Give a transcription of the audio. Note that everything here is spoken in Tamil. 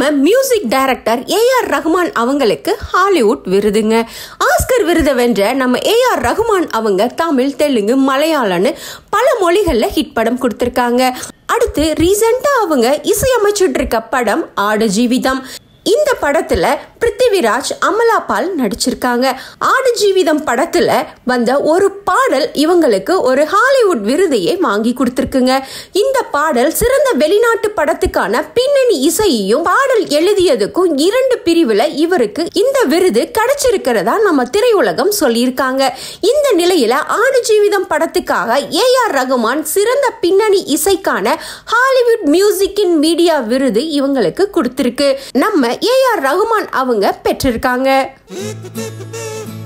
நம்ம மியூசிக் டைரக்டர் ஏஆர் ரஹ்மான் அவங்களுக்கு ஹாலிவுட் விருதுங்க. ஆஸ்கர் விருதை வென்ற நம்ம ஏஆர் ரஹ்மான் அவங்க தமிழ், தெலுங்கு, மலையாளம்னு பல மொழிகள்ல ஹிட் படம் கொடுத்திருக்காங்க. அடுத்து ரீசெண்டா அவங்க இசையமைச்சிட்டு இருக்க படம் ஆடு ஜீவிதம். இந்த படத்துல பிருத்திவிராஜ், அமலா பால் நடிச்சிருக்காங்க. ஆடு ஜீவிதம் படத்துல வந்த ஒரு பாடல் இவங்களுக்கு ஒரு ஹாலிவுட் விருதையே வாங்கி கொடுத்திருக்குங்க. இந்த பாடல் சிறந்த வெளிநாட்டு படத்துக்கான பின்னணி இசையையும் பாடல் எழுதியதுக்கும் 2 பிரிவுல இவருக்கு இந்த விருது கிடைச்சிருக்கிறதா நம்ம திரையுலகம் சொல்லியிருக்காங்க. இந்த நிலையில ஆடு ஜீவிதம் படத்துக்காக ஏஆர் ரஹ்மான் சிறந்த பின்னணி இசைக்கான ஹாலிவுட் மியூசிக் இன் மீடியா விருது இவங்களுக்கு கொடுத்திருக்கு. நம்ம ஏஆர் ரஹ்மான் அவங்க பெற்றிருக்காங்க.